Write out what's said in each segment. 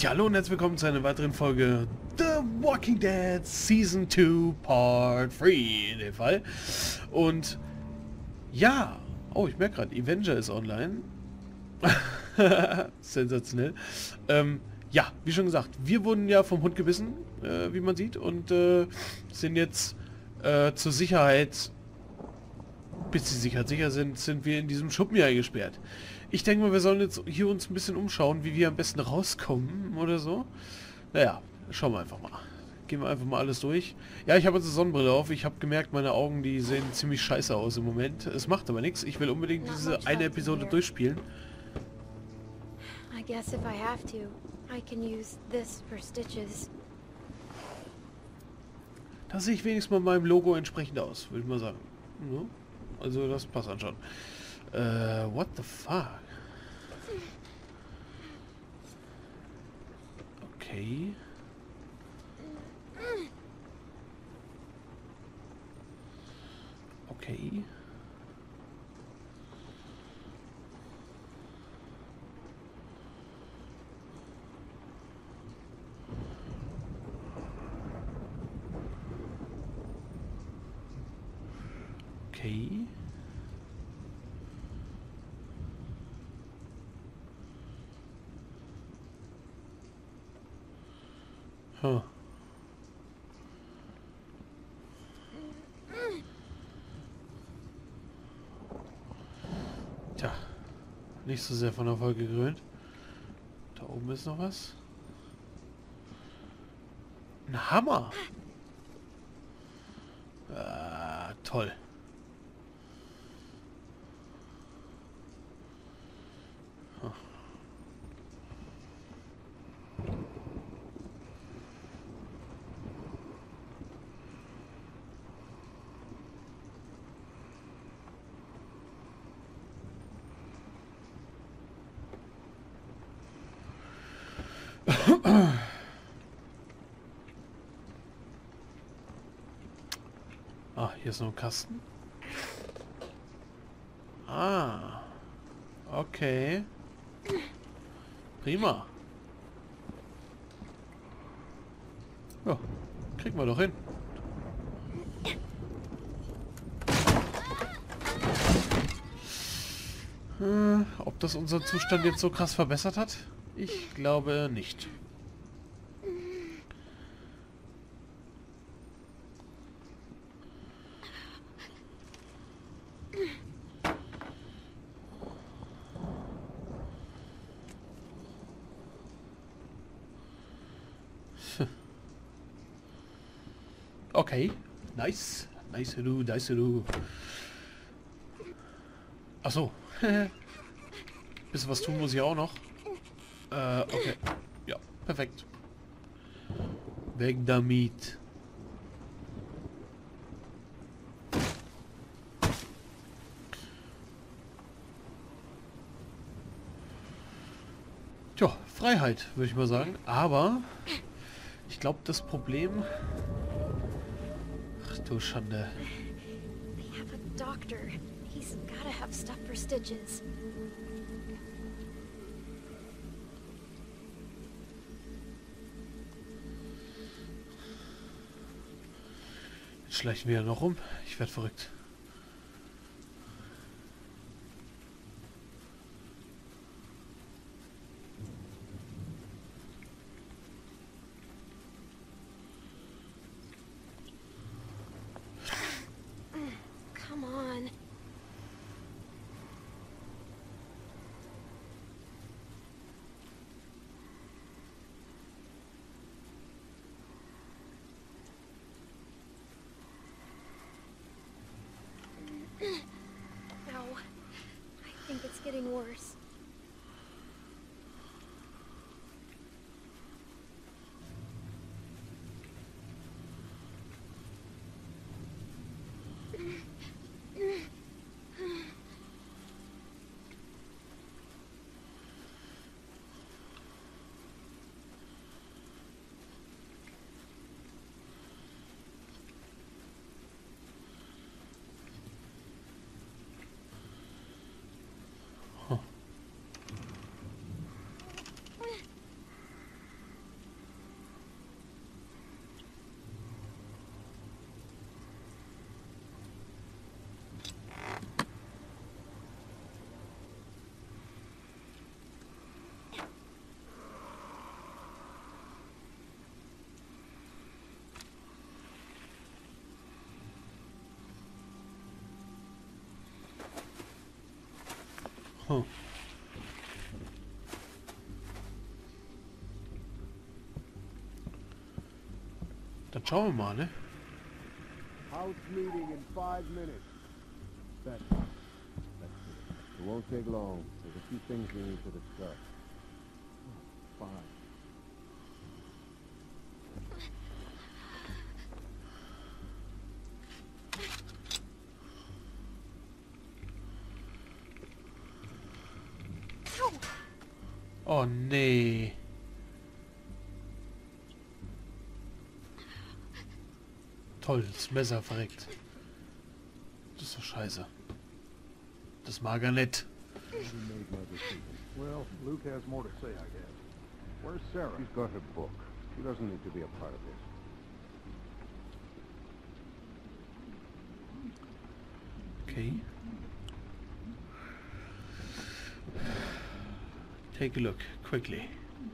Ja, hallo und herzlich willkommen zu einer weiteren Folge The Walking Dead Season 2 Part 3 in dem Fall. Und ja, oh, ich merke gerade, Avenger ist online. Sensationell. Ja, wie schon gesagt, wir wurden ja vom Hund gebissen, wie man sieht, und sind jetzt zur Sicherheit, bis die Sicherheit sicher sind wir in diesem Schuppen hier eingesperrt. Ich denke mal, wir sollen jetzt hier uns ein bisschen umschauen, wie wir am besten rauskommen oder so. Naja, schauen wir einfach mal. Gehen wir einfach mal alles durch. Ja, ich habe jetzt eine Sonnenbrille auf. Ich habe gemerkt, meine Augen, die sehen ziemlich scheiße aus im Moment. Es macht aber nichts. Ich will unbedingt diese eine Episode durchspielen. I guess if I have to, I can use this for stitches. Da sehe ich wenigstens mal meinem Logo entsprechend aus, würde ich mal sagen. Ja, also das passt dann schon. What the fuck? Okay. Okay. Okay. Huh. Tja, nicht so sehr von Erfolg gekrönt. Da oben ist noch was. Ein Hammer. Ah, toll. Huh. Ah, hier ist noch ein Kasten. Ah. Okay. Prima. Ja, kriegen wir doch hin. Ob das unseren Zustand jetzt so krass verbessert hat? Ich glaube nicht. Okay, nice. Nice du, nice du. Achso. Bisschen was tun muss ich auch noch. Okay. Ja, perfekt. Weg damit. Tja, Freiheit, würde ich mal sagen. Aber ich glaube, das Problem... Ach du Schande. We have a doctor. He's gotta have stuff for stitches. Jetzt schleichen wir ja noch rum. Ich werde verrückt. Come on. No. I think it's getting worse. Huh. Dann schauen wir mal, ne? House meeting in 5 minutes. That's it. It won't take long. There's a few things we need to discuss. Fine. Oh nee. Toll, das Messer verreckt. Das ist doch scheiße. Das mag er nicht. Well, Luke has more to say, I guess. Where's Sarah? She's got her book. She doesn't need to be a part of this. Okay. Take a look, quickly.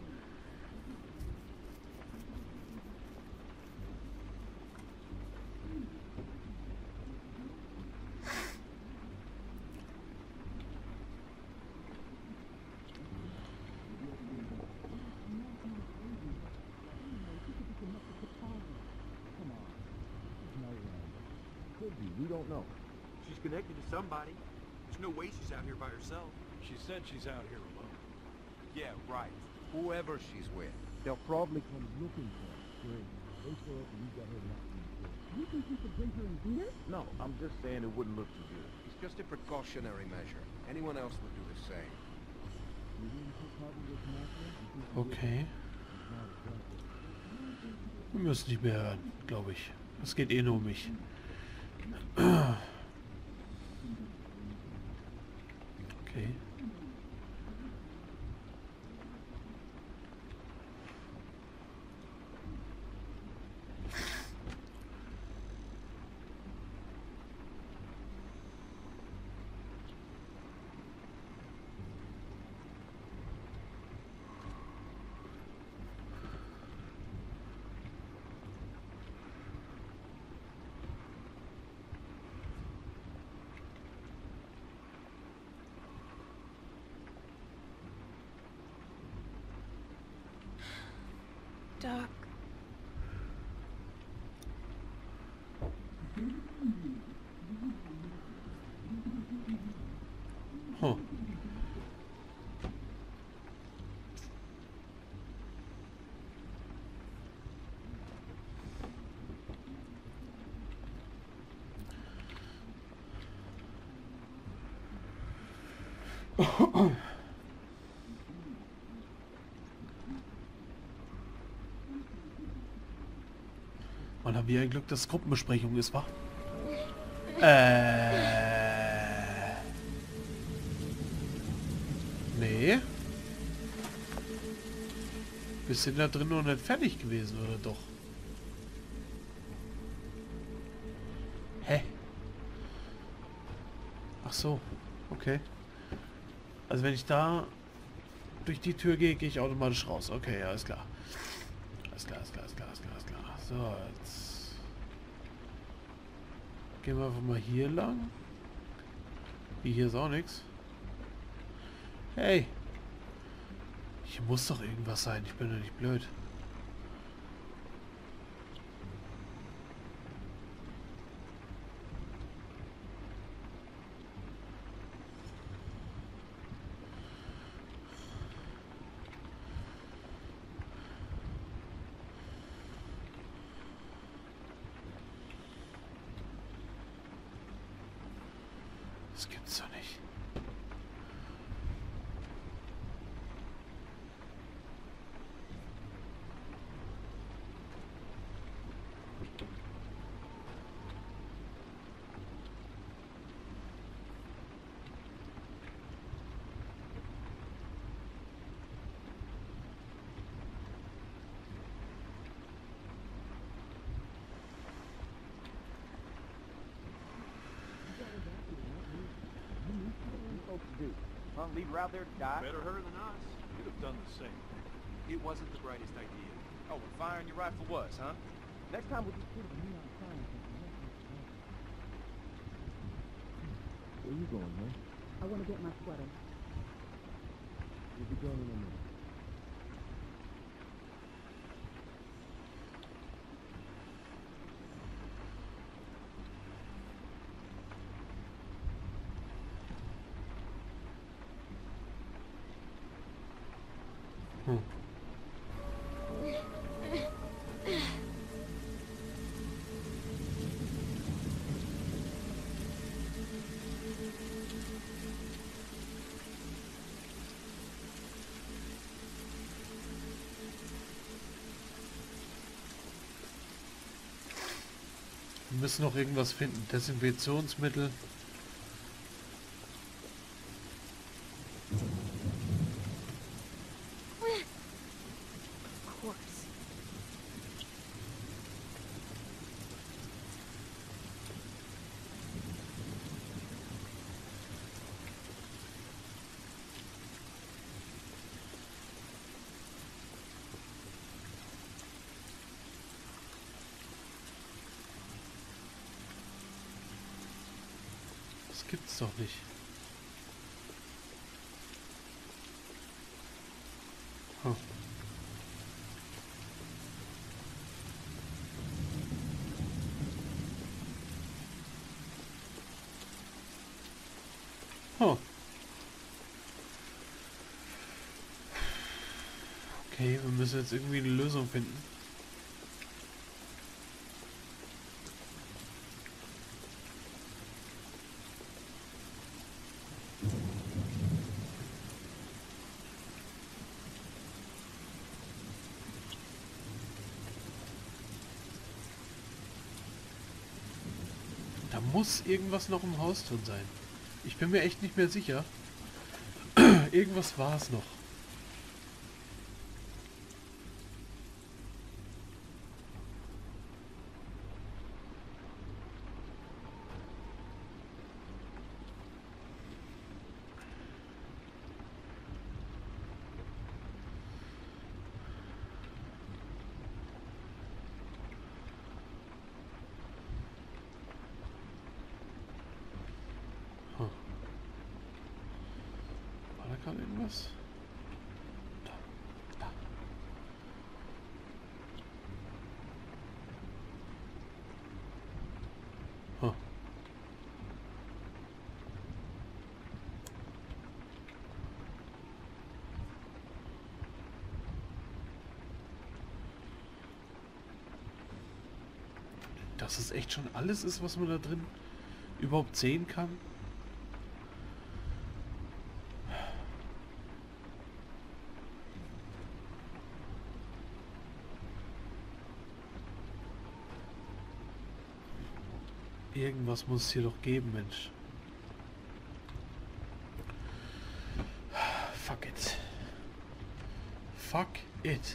We don't know. She's connected to somebody. There's no way she's out here by herself. She said she's out here alone. Yeah, right. Whoever she's with, they'll probably come looking for her. Great. They saw it and you got her locked in the You think you could bring her and beat her? No, I'm just saying it wouldn't look too good. It's just a precautionary measure. Anyone else would do the same. Okay. Wir müssen nicht mehr hören, glaube ich. Es geht eh nur um mich. Okay. Doc. Huh. Man haben wir ein Glück, dass Gruppenbesprechung ist, wa? Nee. Wir sind da drin noch nicht fertig gewesen, oder doch? Hä? Ach so, okay. Also wenn ich da durch die Tür gehe, gehe ich automatisch raus. Okay, alles klar. Alles klar, alles klar, alles klar, alles klar, alles klar. So, jetzt gehen wir einfach mal hier lang. Wie, hier ist auch nichts. Hey! Hier muss doch irgendwas sein. Ich bin doch nicht blöd. Das gibt's doch nicht. Huh? Leave her out there to die? Better her than us. You'd have done the same. It wasn't the brightest idea. Oh, and firing your rifle was, huh? Next time we'll just put a neon sign. Where you going, man? I want to get my sweater. We'll be done in a minute. Wir müssen noch irgendwas finden. Desinfektionsmittel. Of course. Das gibt's doch nicht. Huh. Huh. Okay, wir müssen jetzt irgendwie eine Lösung finden. Da muss irgendwas noch im Haus drin sein. Ich bin mir echt nicht mehr sicher. Irgendwas war es noch. War da gerade irgendwas? Da, da. Huh. Dass es echt schon alles ist, was man da drin überhaupt sehen kann. Irgendwas muss es hier doch geben, Mensch. Fuck it. Fuck it.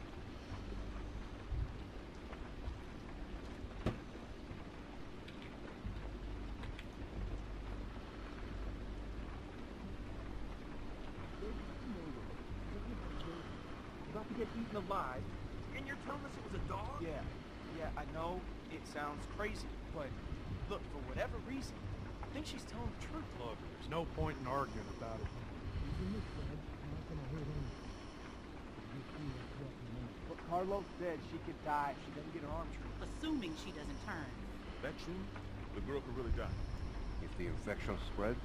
About to get eaten alive. And you're telling us it was a dog? Yeah, I know it sounds crazy, but look, for whatever reason, I think she's telling the truth. Look, there's no point in arguing about it. But Carlos said she could die if she doesn't get her arm treated. Assuming she doesn't turn. That true? The girl could really die. If the infection spreads,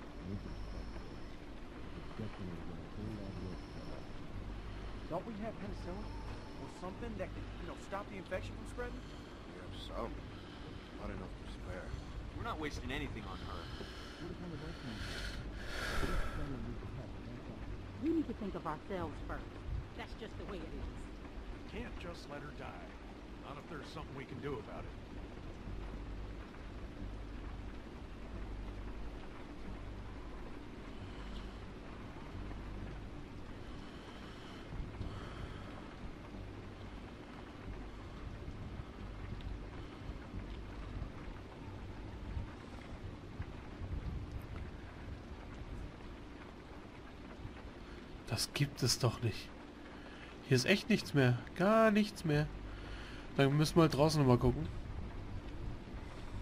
Don't we have penicillin? Or something that could, stop the infection from spreading? we have some. Not enough to spare. We're not wasting anything on her. We need to think of ourselves first. That's just the way it is. Can't just let her die. Not if there's something we can do about it. Das gibt es doch nicht. Hier ist echt nichts mehr. Gar nichts mehr. Dann müssen wir halt draußen nochmal gucken.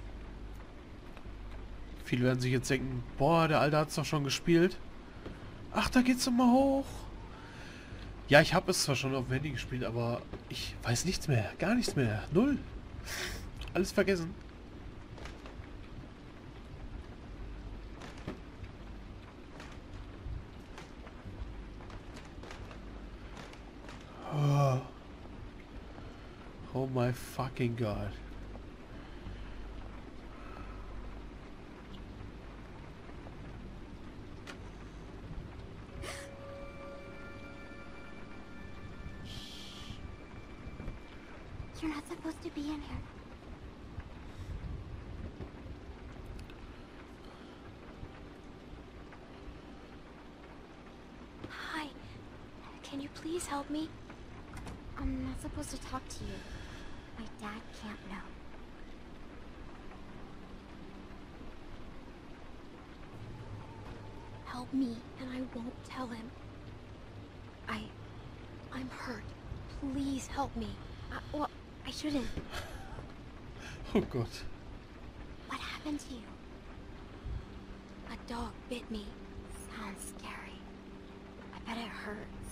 Viele werden sich jetzt denken, boah, der Alte hat es doch schon gespielt. Ach, da geht's doch mal hoch. Ja, ich habe es zwar schon auf dem Handy gespielt, aber ich weiß nichts mehr. Gar nichts mehr. Null. Alles vergessen. Oh, oh my fucking God. You're not supposed to be in here. Hi. Can you please help me? I'm not supposed to talk to you. My dad can't know. Help me, and I won't tell him. I'm hurt. Please help me. Well, I shouldn't. Oh God. What happened to you? A dog bit me. Sounds scary. I bet it hurts.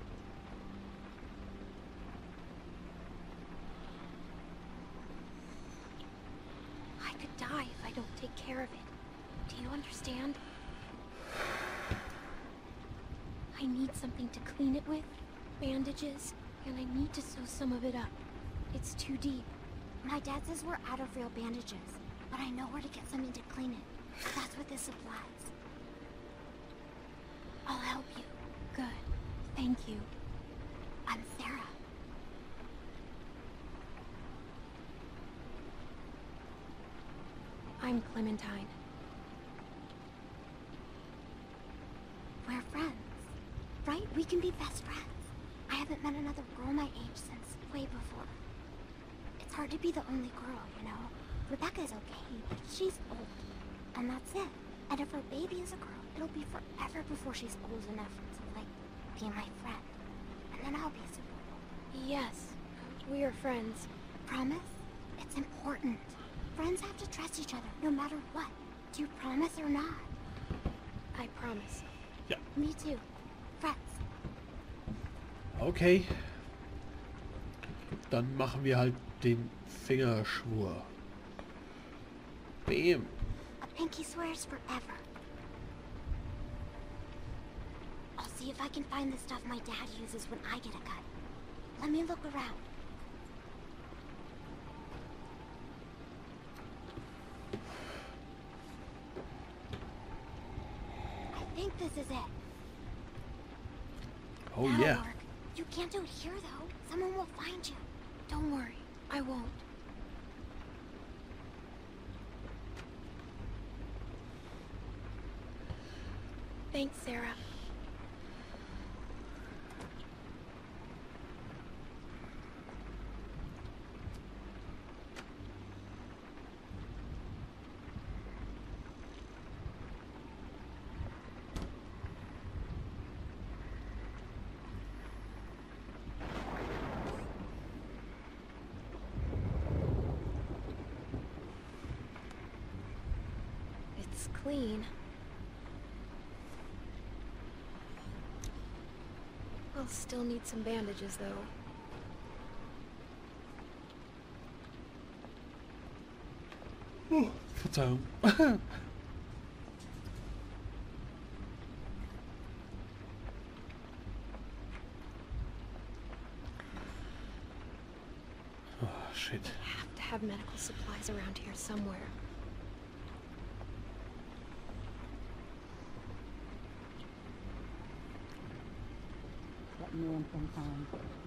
I could die if I don't take care of it. Do you understand? I need something to clean it with. Bandages. And I need to sew some of it up. It's too deep. My dad says we're out of real bandages, but I know where to get something to clean it. That's what this supplies. I'll help you. Good. Thank you. I'm Sarah. I'm Clementine. We're friends, right? We can be best friends. I haven't met another girl my age since way before. It's hard to be the only girl, you know? Rebecca's okay, but she's old. And that's it. And if her baby is a girl, it'll be forever before she's old enough to, like, be my friend. And then I'll be super old. Yes, we are friends. Promise? It's important. Friends have to trust each other, no matter what. Do you promise or not? I promise. Ja. Me too. Friends. Okay. Dann machen wir halt den Fingerschwur. Bam. A pinky swears forever. I'll see if I can find the stuff my dad uses when I get a cut. Let me look around. I think this is it. Oh That'll yeah. work. You can't do it here, though. Someone will find you. Don't worry. I won't. Thanks, Sarah. It's clean. I'll still need some bandages, though. Verzeihung. Oh, shit. Have to have medical supplies around here somewhere. Let me in sometimes.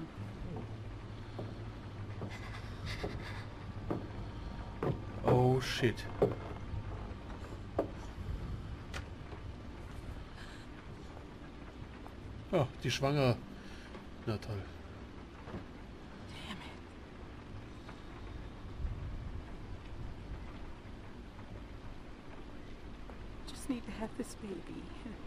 Oh, shit. Oh, die Schwangere. Na toll. Damn it. Just need to have this baby.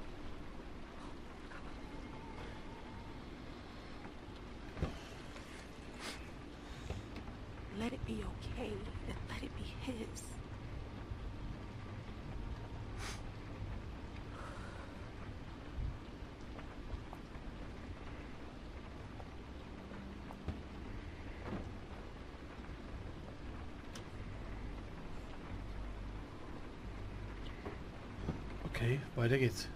Let it be okay, and let it be his. Okay, weiter geht's.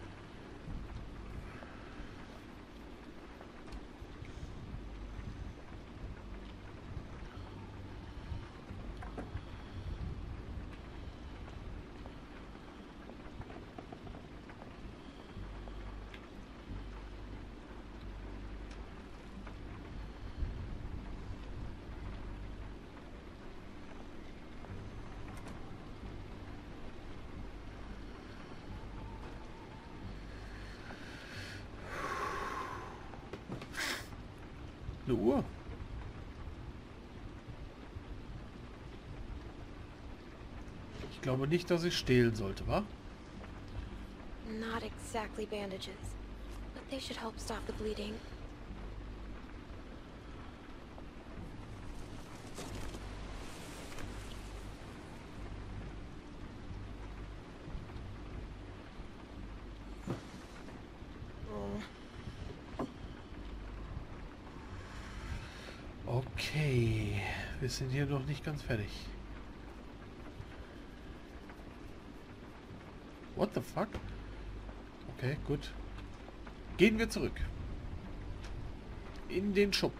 Eine Uhr. Ich glaube nicht, dass ich stehlen sollte, wa? Not exactly bandages, but they should help stop the bleeding. Okay, wir sind hier noch nicht ganz fertig. What the fuck? Okay, gut. Gehen wir zurück. In den Schuppen.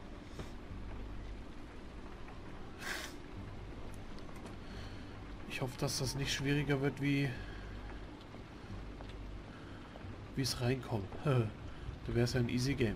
Ich hoffe, dass das nicht schwieriger wird, wie es reinkommt. Da wäre es ja ein easy game.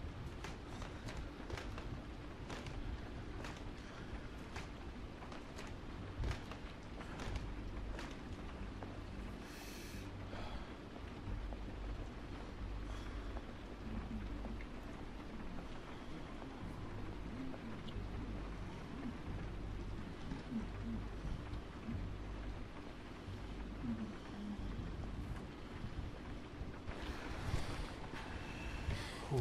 Puh.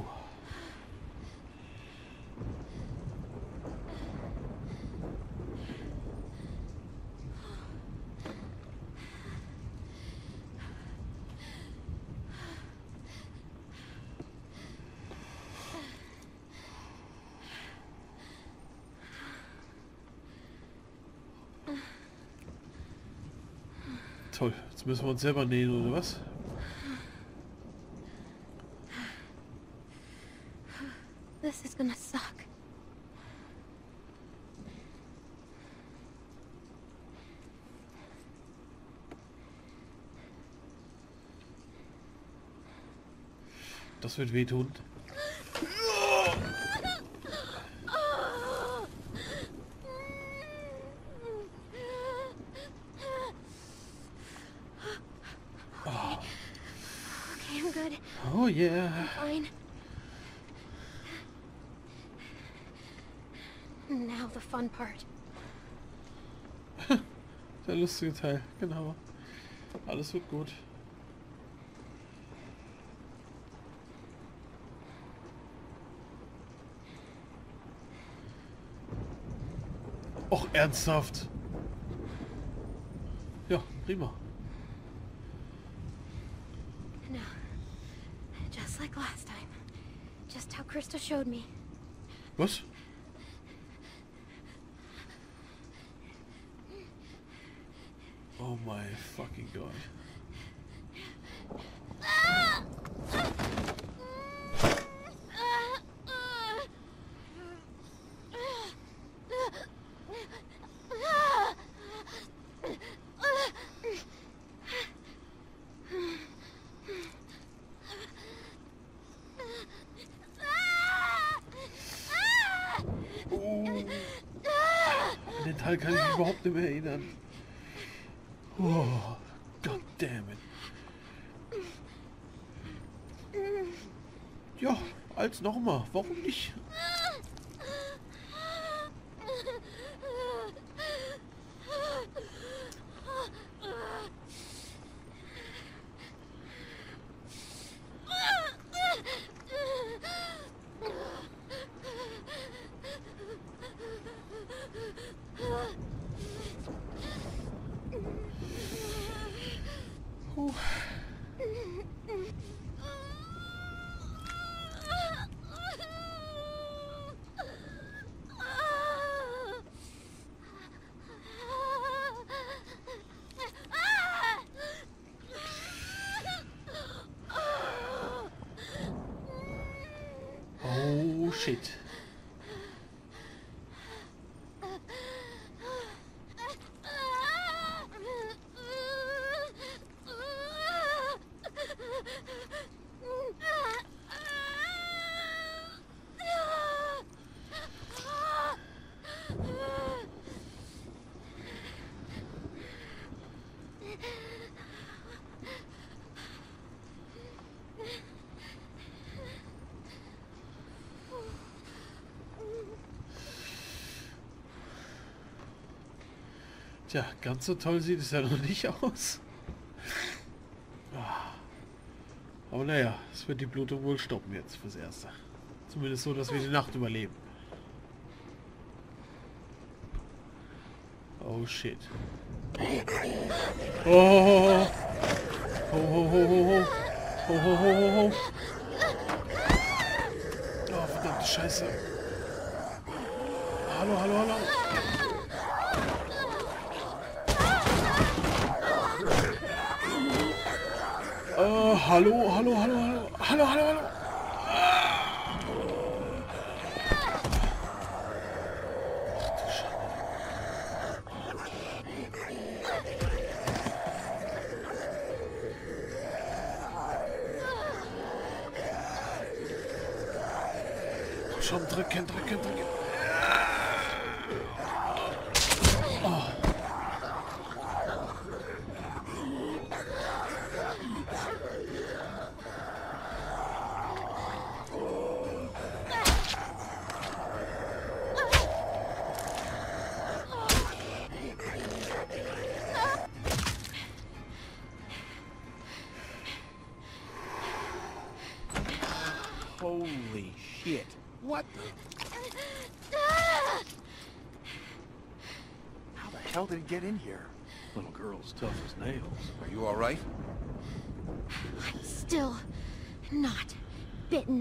Toll, jetzt müssen wir uns selber nähen, oder was? This is gonna suck. Das wird wehtun. Okay, I'm good. Oh yeah. Fine. Now the fun part. Der lustige Teil, genau. Alles wird gut. Och, ernsthaft. Ja, prima. No. Just like last time. Just how Krista showed me. Was? Oh my fucking God. An den Teil kann ich mich überhaupt nicht mehr erinnern. Oh, God damn it. Ja, als nochmal. Warum nicht? shit. Tja, ganz so toll sieht es ja noch nicht aus. Aber naja, es wird die Blutung wohl stoppen jetzt fürs Erste. Zumindest so, dass wir die Nacht überleben. Oh shit. Oh. Ho, ho, ho, ho, ho. Ho, ho, ho, ho, ho. Oh, verdammte Scheiße. Hallo, hallo, hallo. Hallo, hallo, hallo, hallo. Hallo, hallo, hallo. Schon drücken, drücken, drücken. Oh. Holy shit. What the? How the hell did it get in here? Little girl's tough as nails. Are you all right? I'm still not bitten.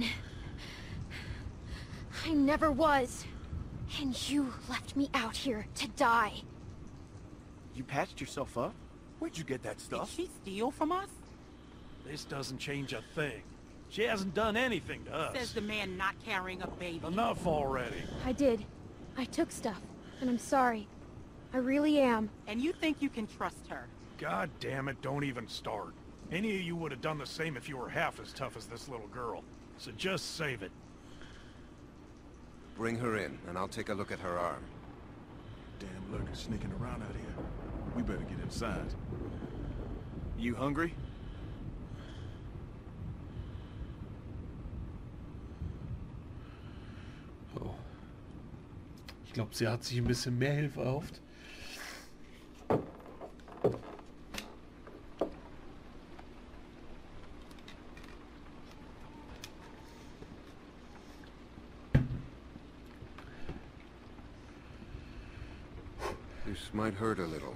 I never was. And you left me out here to die. You patched yourself up? Where'd you get that Did stuff? she steal from us? This doesn't change a thing. She hasn't done anything to us. Says the man not carrying a baby. Enough already. I did. I took stuff, and I'm sorry. I really am. And you think you can trust her? God damn it, don't even start. Any of you would have done the same if you were half as tough as this little girl. So just save it. Bring her in, and I'll take a look at her arm. Damn lurkers sneaking around out here. We better get inside. You hungry? Oh. Ich glaube, sie hat sich ein bisschen mehr Hilfe erhofft. This might hurt a little.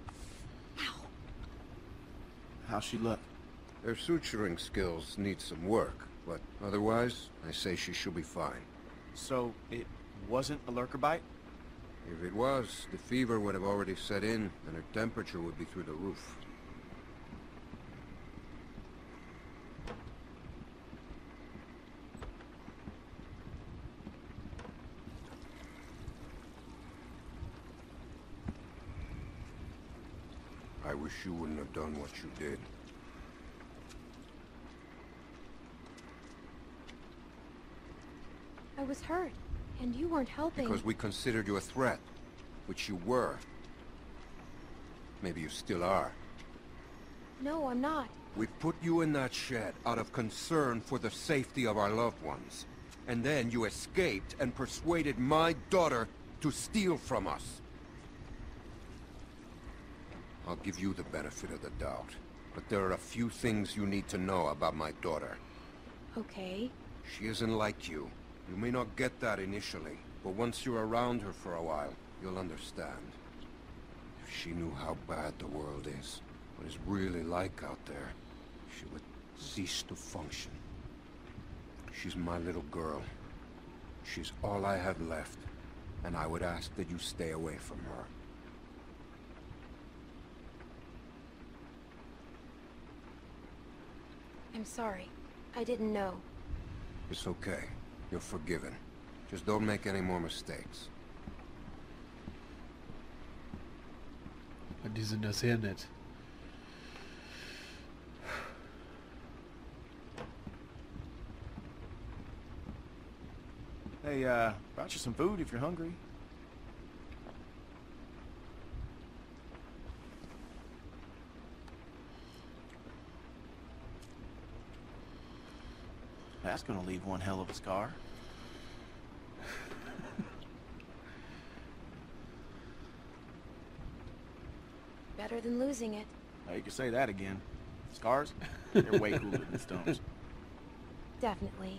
How's she look? Her suturing skills need some work, but otherwise, I say she should be fine. So, it wasn't a lurker bite? If it was, the fever would have already set in, and her temperature would be through the roof. I wish you wouldn't have done what you did. I was hurt, and you weren't helping. Because we considered you a threat, which you were. Maybe you still are. No, I'm not. We put you in that shed out of concern for the safety of our loved ones. And then you escaped and persuaded my daughter to steal from us. I'll give you the benefit of the doubt, but there are a few things you need to know about my daughter. Okay. She isn't like you. You may not get that initially, but once you're around her for a while, you'll understand. If she knew how bad the world is, what it's really like out there, she would cease to function. She's my little girl. She's all I have left, and I would ask that you stay away from her. I'm sorry. I didn't know. It's okay. You're forgiven. Just don't make any more mistakes. Die sind ja sehr nett. Hey, brought you some food if you're hungry. That's gonna leave one hell of a scar. Better than losing it. Oh, you can say that again. Scars? They're way cooler than stones. Definitely.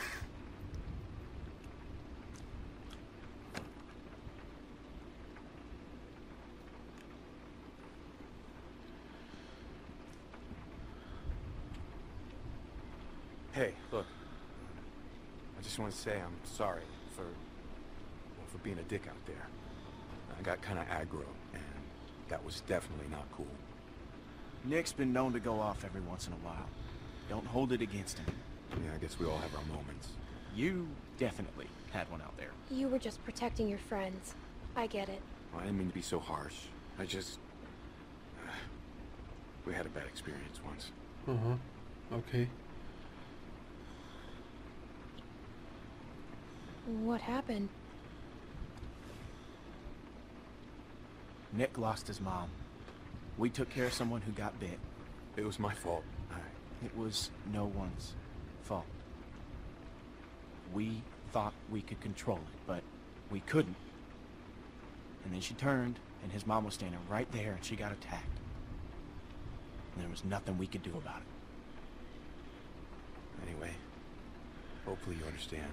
Hey, look. I just want to say I'm sorry for being a dick out there. I got kind of aggro, and that was definitely not cool. Nick's been known to go off every once in a while. Don't hold it against him. Yeah, I guess we all have our moments. You definitely had one out there. You were just protecting your friends. I get it. Well, I didn't mean to be so harsh. I just... we had a bad experience once. Okay. What happened? Nick lost his mom. We took care of someone who got bit. It was my fault. It was no one's fault. We thought we could control it, but we couldn't. And then she turned, and his mom was standing right there, and she got attacked. And there was nothing we could do about it. Anyway, hopefully you understand.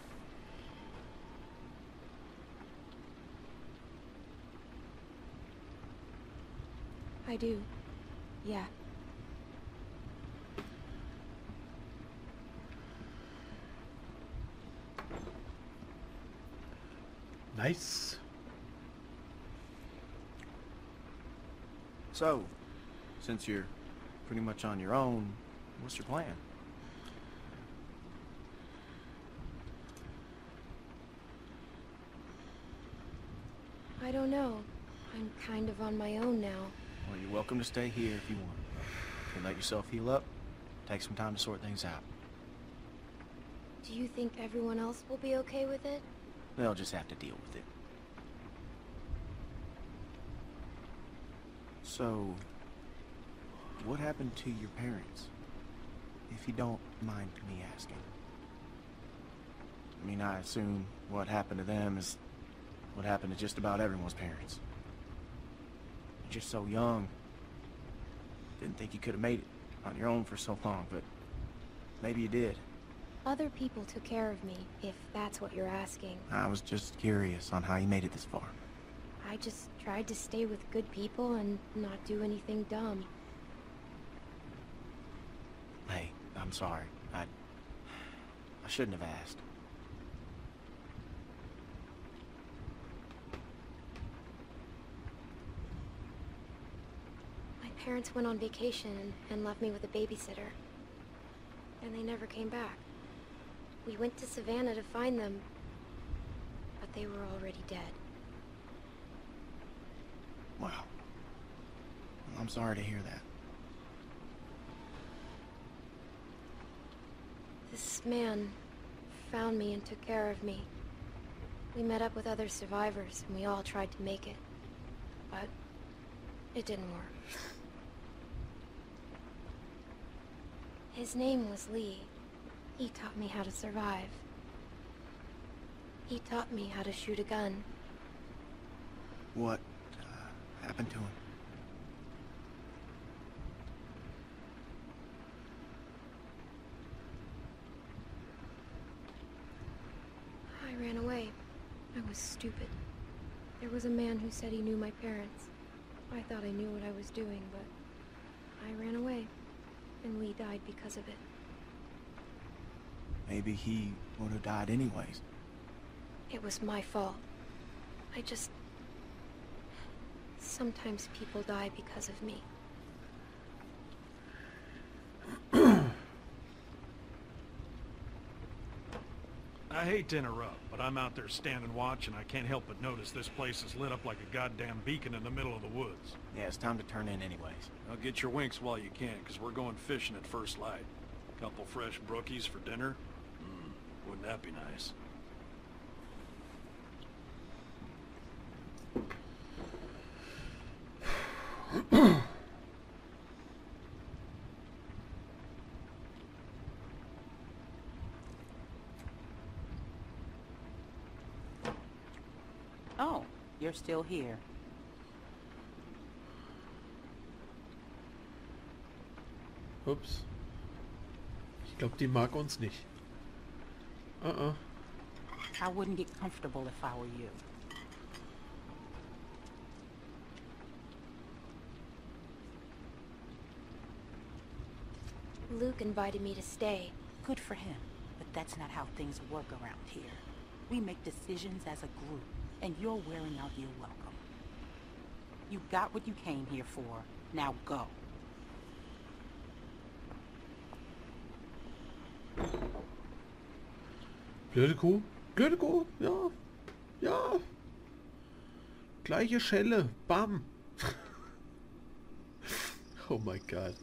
I do. Yeah. Nice. So, since you're pretty much on your own, what's your plan? I don't know. I'm kind of on my own now. Well, you're welcome to stay here if you want. If you let yourself heal up, take some time to sort things out. Do you think everyone else will be okay with it? They'll just have to deal with it. So, what happened to your parents? If you don't mind me asking. I mean, I assume what happened to them is what happened to just about everyone's parents. You're just so young. Didn't think you could have made it on your own for so long, but maybe you did. Other people took care of me, if that's what you're asking. I was just curious on how you made it this far. I just tried to stay with good people and not do anything dumb. Hey, I'm sorry. I shouldn't have asked. My parents went on vacation and left me with a babysitter. And they never came back. We went to Savannah to find them, but they were already dead. Wow. Well, I'm sorry to hear that. This man found me and took care of me. We met up with other survivors, and we all tried to make it. But it didn't work. His name was Lee. He taught me how to survive. He taught me how to shoot a gun. What happened to him? I ran away. I was stupid. There was a man who said he knew my parents. I thought I knew what I was doing, but I ran away. And Lee died because of it. Maybe he would have died anyways. It was my fault. I just... Sometimes people die because of me. I hate to interrupt, but but I'm out there standing watch, and I can't help but notice this place is lit up like a goddamn beacon in the middle of the woods. Yeah, it's time to turn in anyways. Now get your winks while you can, because we're going fishing at first light. Couple fresh brookies for dinner? Wouldn't that be nice? Oh, you're still here. Ups. Ich glaube, die mag uns nicht. I wouldn't get comfortable if I were you. Luke invited me to stay. Good for him, but that's not how things work around here. We make decisions as a group, and you're wearing out your welcome. You got what you came here for. Now go. Blöde Kuh. Blöde Kuh. Ja. Ja. Gleiche Schelle. Bam. Oh my God.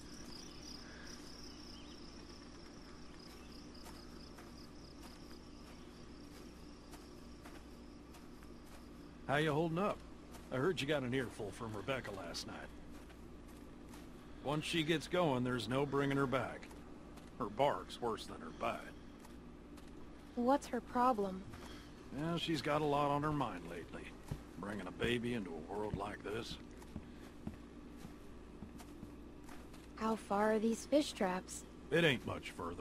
How you holding up? I heard you got an earful from Rebecca last night. Once she gets going, there's no bringing her back. Her bark's worse than her bite. What's her problem? Yeah, she's got a lot on her mind lately. Bringing a baby into a world like this. How far are these fish traps? It ain't much further.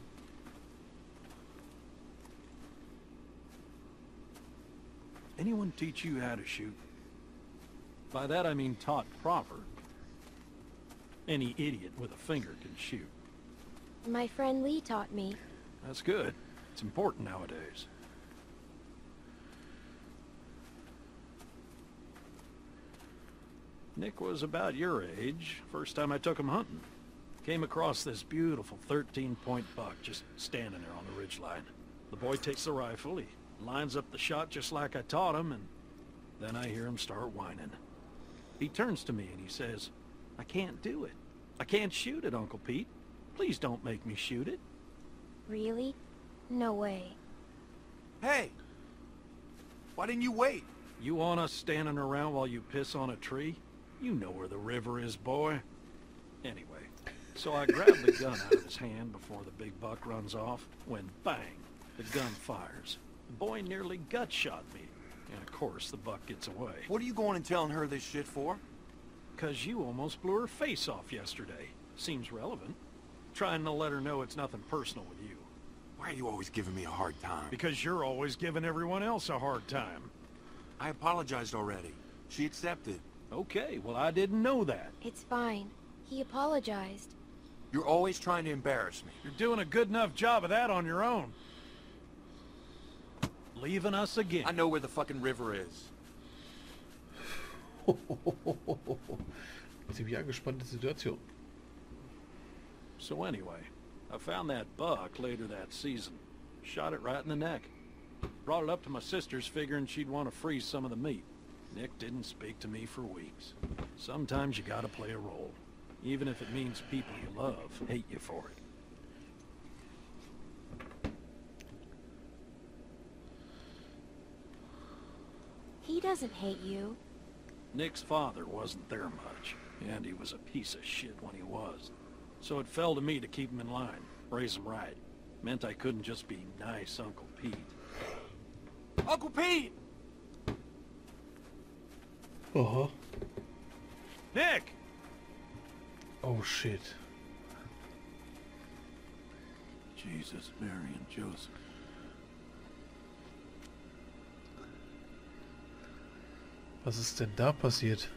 Anyone teach you how to shoot? By that I mean taught proper. Any idiot with a finger can shoot. My friend Lee taught me. That's good. It's important nowadays. Nick was about your age, first time I took him hunting. Came across this beautiful 13-point buck just standing there on the ridgeline. The boy takes the rifle, he lines up the shot just like I taught him, and then I hear him start whining. He turns to me and he says, "I can't do it. I can't shoot it, Uncle Pete. Please don't make me shoot it." Really? No way. Hey! Why didn't you wait? You want us standing around while you piss on a tree? You know where the river is, boy. Anyway, so I grab the gun out of his hand before the big buck runs off, when bang, the gun fires. The boy nearly gut shot me, and of course the buck gets away. What are you going and telling her this shit for? 'Cause you almost blew her face off yesterday. Seems relevant. Trying to let her know it's nothing personal with you. Why are you always giving me a hard time? Because you're always giving everyone else a hard time. I apologized already. She accepted. Okay, well I didn't know that. It's fine. He apologized. You're always trying to embarrass me. You're doing a good enough job of that on your own. Leaving us again. I know where the fucking river is. Ziemlich angespannte Situation. So anyway, I found that buck later that season. Shot it right in the neck. Brought it up to my sister's figuring she'd want to freeze some of the meat. Nick didn't speak to me for weeks. Sometimes you gotta play a role. Even if it means people you love hate you for it. He doesn't hate you. Nick's father wasn't there much, and he was a piece of shit when he was. So it fell to me to keep him in line, raise him right. Meant I couldn't just be nice Uncle Pete. Uncle Pete! Uh-huh. Nick! Oh shit. Jesus, Mary and Joseph. Was ist denn da passiert?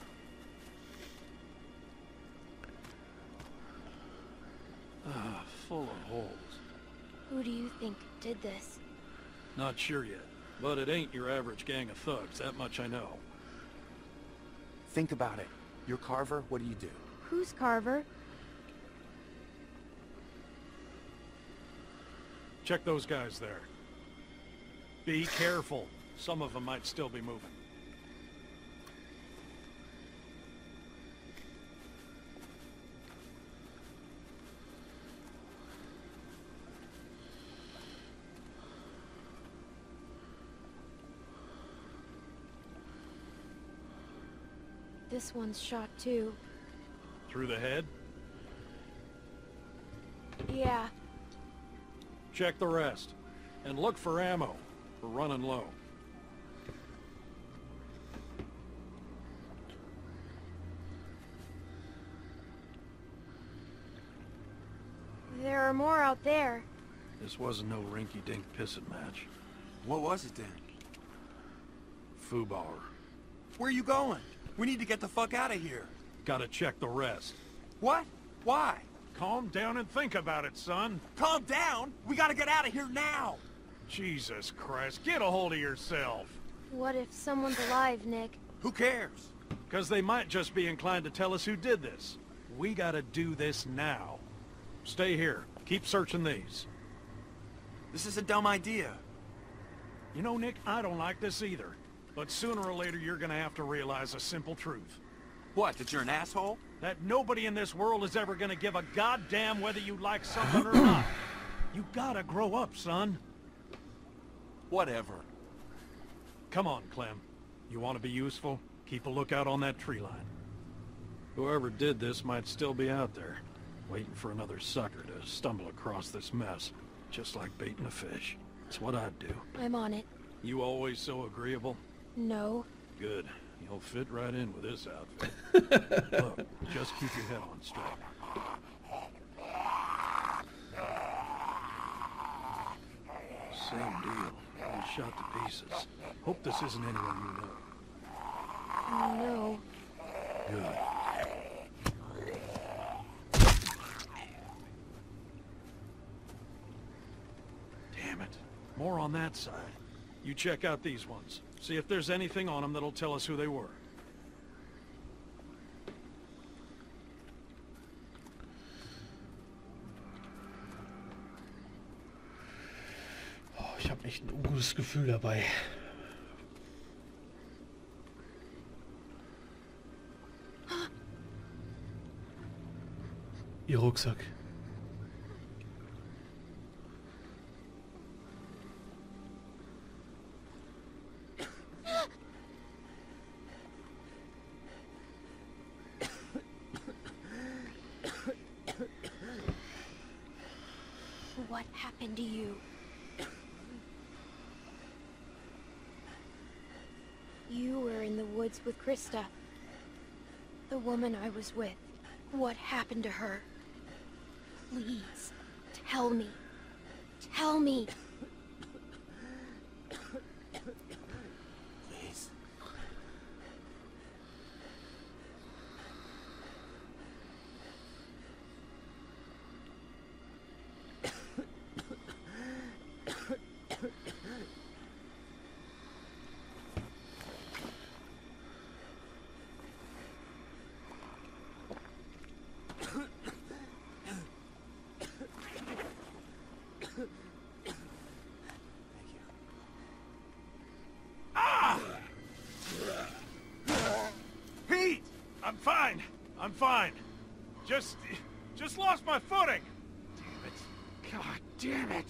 Full of holes. Who do you think did this? Not sure yet, but it ain't your average gang of thugs, that much I know. Think about it. You're Carver, what do you do? Who's Carver? Check those guys there. Be careful. Some of them might still be moving. This one's shot too. Through the head? Yeah. Check the rest. And look for ammo. We're running low. There are more out there. This wasn't no rinky-dink pissing match. What was it then? Fubar. Where you going? We need to get the fuck out of here. Gotta check the rest. What? Why? Calm down and think about it, son. Calm down. We gotta get out of here now. Jesus Christ, get a hold of yourself. What if someone's alive, Nick? Who cares? Because they might just be inclined to tell us who did this. We gotta do this now. Stay here. Keep searching these. This is a dumb idea. You know, Nick, I don't like this either. But sooner or later, you're gonna have to realize a simple truth. What, that you're an asshole? That nobody in this world is ever gonna give a goddamn whether you like something or not. You gotta grow up, son. Whatever. Come on, Clem. You want to be useful? Keep a lookout on that tree line. Whoever did this might still be out there, waiting for another sucker to stumble across this mess, just like baiting a fish. It's what I'd do. I'm on it. You always so agreeable? No. Good. You'll fit right in with this outfit. Look, just keep your head on straight. Same deal. All shot to pieces. Hope this isn't anyone you know. No. Good. Damn it. More on that side. You check out these ones. See if there's anything on them that'll tell us who they were. Oh, ich habe echt ein ungutes Gefühl dabei. Ihr Rucksack. What happened to you? You were in the woods with Krista. The woman I was with. What happened to her? Please, tell me. Tell me. Please. I'm fine. I'm fine. Just lost my footing. Damn it. God damn it.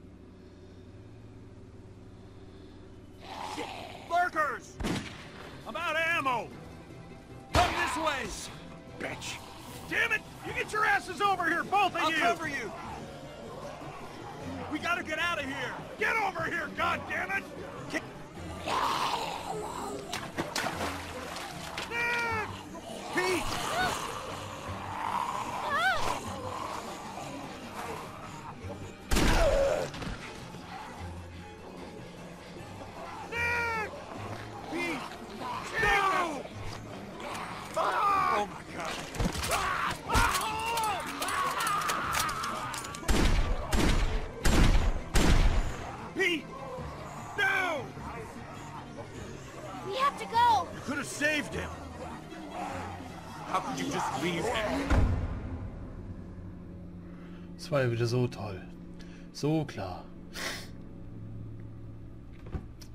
Lurkers! I'm out of ammo. Come this way! Bitch. Damn it! You get your asses over here, both of I'll you! cover you! We gotta get out of here! Get over here, goddammit! Pete! Pete! No! Oh my God! Pete! No! We have to go! You could have saved him! How could you just leave him? Es war ja wieder so toll. So klar.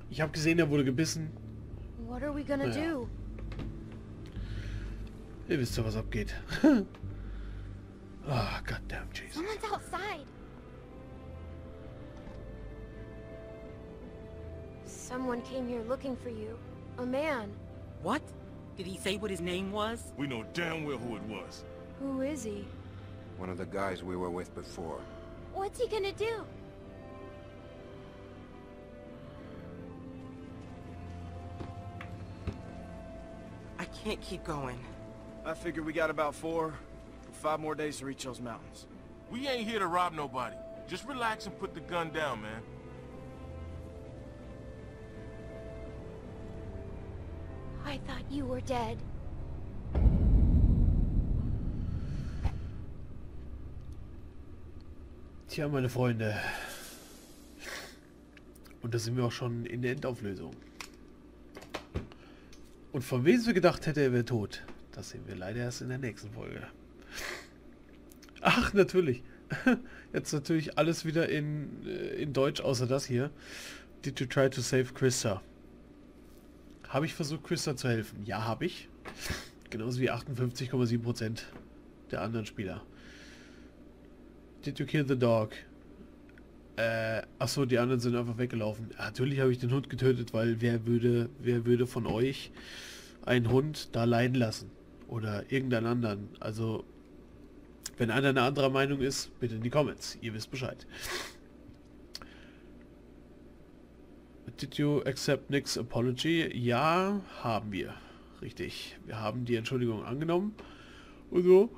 Ich habe gesehen, er wurde gebissen. What are we gonna Ja. do? Ihr wisst ja, was abgeht. Ah, goddamn Jesus. Someone's outside. Someone came here looking for you. A man. What? Did he say what his name was? We know damn well who it was. Who is he? One of the guys we were with before. What's he gonna do? I can't keep going. I figure we got about 5 more days to reach those mountains. We ain't here to rob nobody. Just relax and put the gun down, man. I thought you were dead. Tja, meine Freunde. Und da sind wir auch schon in der Endauflösung. Und von wem wir gedacht hätte, er wäre tot, das sehen wir leider erst in der nächsten Folge. Ach, natürlich. Jetzt natürlich alles wieder in Deutsch, außer das hier. Did you try to save Krista? Habe ich versucht, Krista zu helfen? Ja, habe ich. Genauso wie 58,7% der anderen Spieler. Did you kill the dog? Achso, die anderen sind einfach weggelaufen. Ja, natürlich habe ich den Hund getötet, weil wer würde von euch einen Hund da leiden lassen? Oder irgendeinen anderen? Also, wenn einer eine andere Meinung ist, bitte in die Comments. Ihr wisst Bescheid. Did you accept Nick's apology? Ja, haben wir. Richtig. Wir haben die Entschuldigung angenommen. Und so.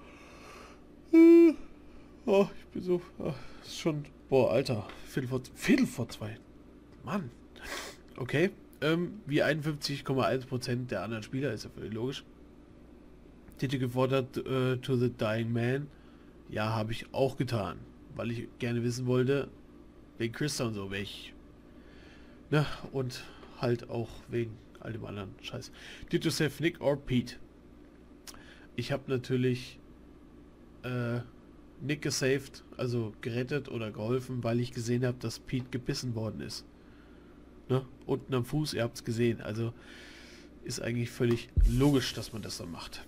Oh, ich bin so... ist schon... Boah, Alter. Viertel vor 2. Mann. Okay. Wie 51,1% der anderen Spieler. Ist ja völlig logisch. Did you give order to the dying man? Ja, habe ich auch getan. Weil ich gerne wissen wollte, wegen Krista und so, welch... Ne, und halt auch wegen all dem anderen Scheiß. Did you save Nick or Pete? Ich habe natürlich Nick gesaved, also gerettet oder geholfen, weil ich gesehen habe, dass Pete gebissen worden ist. Ne? Unten am Fuß, ihr habt es gesehen. Also ist eigentlich völlig logisch, dass man das dann macht.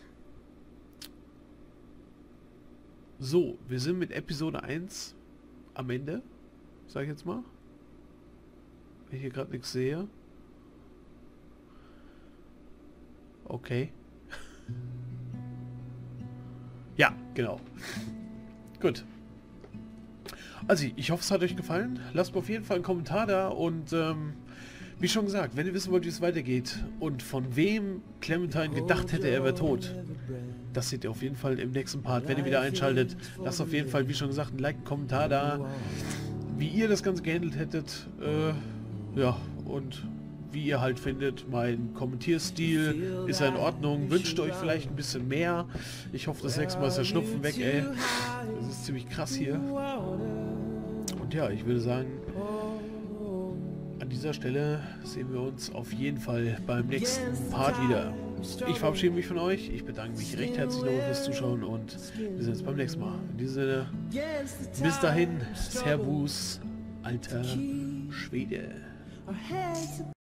So, wir sind mit Episode 1 am Ende, sag ich jetzt mal. Wenn ich hier gerade nichts sehe. Okay. Ja, genau. Gut. Also, ich hoffe, es hat euch gefallen. Lasst mir auf jeden Fall einen Kommentar da und wie schon gesagt, wenn ihr wissen wollt, wie es weitergeht und von wem Clementine gedacht hätte, er wäre tot, das seht ihr auf jeden Fall im nächsten Part. Wenn ihr wieder einschaltet, lasst auf jeden Fall, wie schon gesagt, ein Like, einen Kommentar da, wie ihr das Ganze gehandelt hättet. Ja, und wie ihr halt findet, mein Kommentierstil ist ja in Ordnung. Wünscht euch vielleicht ein bisschen mehr. Ich hoffe, das nächste Mal ist der Schnupfen weg, ey. Das ist ziemlich krass hier. Und ja, ich würde sagen, an dieser Stelle sehen wir uns auf jeden Fall beim nächsten Part wieder. Ich verabschiede mich von euch. Ich bedanke mich recht herzlich nochmal fürs Zuschauen und wir sehen uns beim nächsten Mal. In diesem Sinne, bis dahin, Servus, alter Schwede.